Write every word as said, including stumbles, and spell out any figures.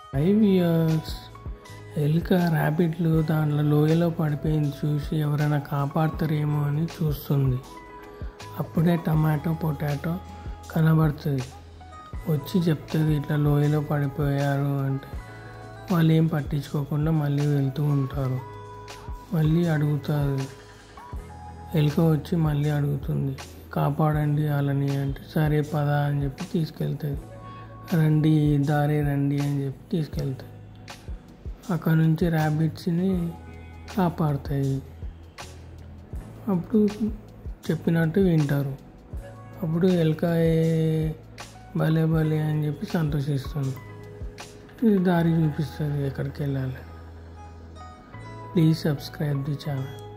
Five years ఎలుక ర్యాబిట్లు దాంట్లో లోయలో పడిపోయింది చూసి ఎవరైనా కాపాడతారేమో అని చూస్తుంది. అప్పుడే టమాటో పొటాటో కనబడుతుంది. వచ్చి చెప్తుంది ఇట్లా లోయలో పడిపోయారు అంటే వాళ్ళు ఏం పట్టించుకోకుండా మళ్ళీ వెళ్తూ ఉంటారు. మళ్ళీ అడుగుతుంది, ఎలుక వచ్చి మళ్ళీ అడుగుతుంది కాపాడండి వాళ్ళని అంటే సరే పద అని చెప్పి తీసుకెళ్తుంది. రండి దారి రండి అని చెప్పి తీసుకెళ్తాయి. అక్కడ నుంచి ర్యాబిట్స్ని కాపాడుతాయి. అప్పుడు చెప్పినట్టు వింటారు. అప్పుడు ఎలుక భలే భలే అని చెప్పి సంతోషిస్తుంది. ఇది దారి చూపిస్తుంది ఎక్కడికి వెళ్ళాలి. Please subscribe the channel.